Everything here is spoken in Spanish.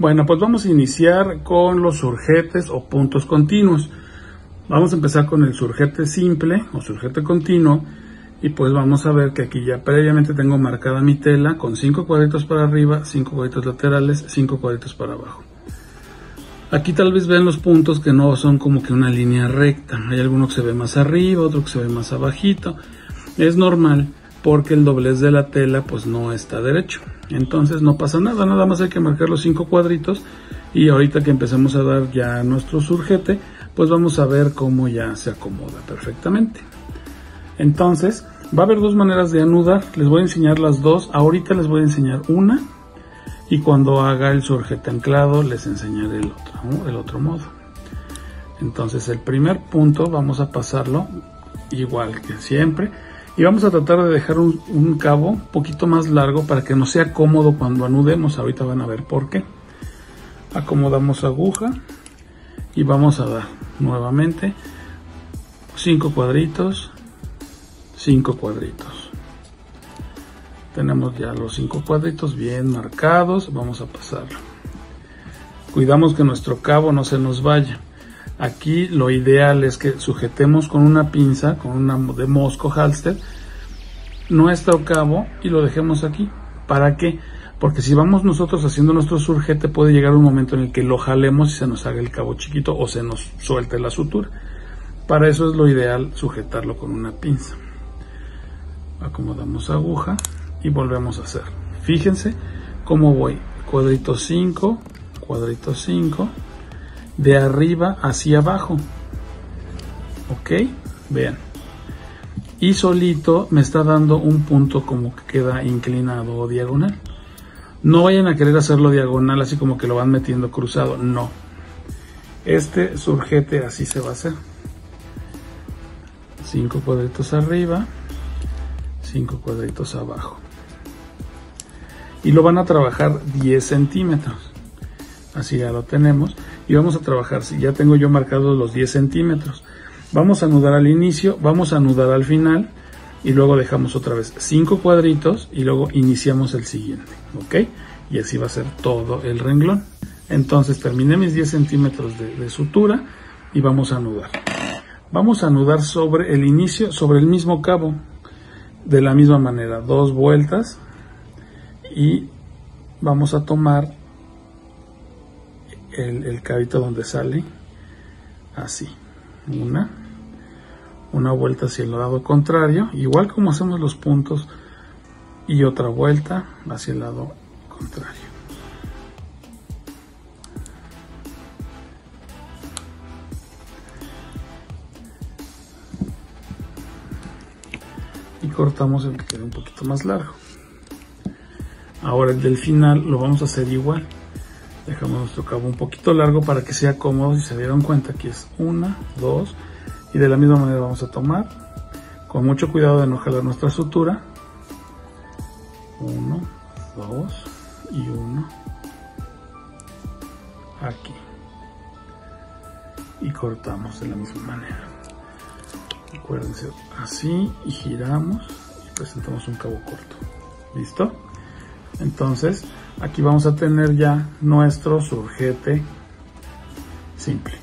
Bueno, pues vamos a iniciar con los surjetes o puntos continuos. Vamos a empezar con el surjete simple o surjete continuo. Y pues vamos a ver que aquí ya previamente tengo marcada mi tela con 5 cuadritos para arriba, 5 cuadritos laterales, 5 cuadritos para abajo. Aquí tal vez vean los puntos que no son como que una línea recta. Hay alguno que se ve más arriba, otro que se ve más abajito. Es normal porque el doblez de la tela pues no está derecho. Entonces no pasa nada, nada más hay que marcar los 5 cuadritos. Y ahorita que empecemos a dar ya nuestro surjete, pues vamos a ver cómo ya se acomoda perfectamente. Entonces, va a haber dos maneras de anudar, les voy a enseñar las dos, ahorita les voy a enseñar una y cuando haga el surjete anclado les enseñaré el otro modo. Entonces el primer punto vamos a pasarlo igual que siempre y vamos a tratar de dejar un cabo un poquito más largo para que nos sea cómodo cuando anudemos, ahorita van a ver por qué. Acomodamos aguja y vamos a dar nuevamente 5 cuadritos. 5 cuadritos. Tenemos ya los 5 cuadritos bien marcados. Vamos a pasarlo. Cuidamos que nuestro cabo no se nos vaya. Aquí lo ideal es que sujetemos con una pinza, con una de Mosco Halsted, nuestro cabo y lo dejemos aquí. ¿Para qué? Porque si vamos nosotros haciendo nuestro surjete puede llegar un momento en el que lo jalemos y se nos haga el cabo chiquito o se nos suelte la sutura. Para eso es lo ideal sujetarlo con una pinza. Acomodamos aguja y volvemos a hacer. Fíjense cómo voy, cuadrito 5, de arriba hacia abajo. Ok, vean. Y solito me está dando un punto como que queda inclinado o diagonal. No vayan a querer hacerlo diagonal así como que lo van metiendo cruzado, no. Este surjete así se va a hacer. 5 cuadritos arriba, 5 cuadritos abajo y lo van a trabajar 10 centímetros, así ya lo tenemos y vamos a trabajar, si ya tengo yo marcados los 10 centímetros, vamos a anudar al inicio, vamos a anudar al final y luego dejamos otra vez 5 cuadritos y luego iniciamos el siguiente, ok, y así va a ser todo el renglón. Entonces terminé mis 10 centímetros de sutura y vamos a anudar. Vamos a anudar sobre el inicio, sobre el mismo cabo. De la misma manera, 2 vueltas y vamos a tomar el cabito donde sale así, una vuelta hacia el lado contrario, igual como hacemos los puntos, y otra vuelta hacia el lado contrario. Y cortamos el que quede un poquito más largo. Ahora el del final lo vamos a hacer igual. Dejamos nuestro cabo un poquito largo para que sea cómodo. Si se dieron cuenta, aquí es 1, 2 y de la misma manera vamos a tomar con mucho cuidado de no jalar nuestra sutura. 1, 2 y 1 aquí y cortamos de la misma manera. Acuérdense, así y giramos y presentamos un cabo corto. ¿Listo? Entonces, aquí vamos a tener ya nuestro surjete simple.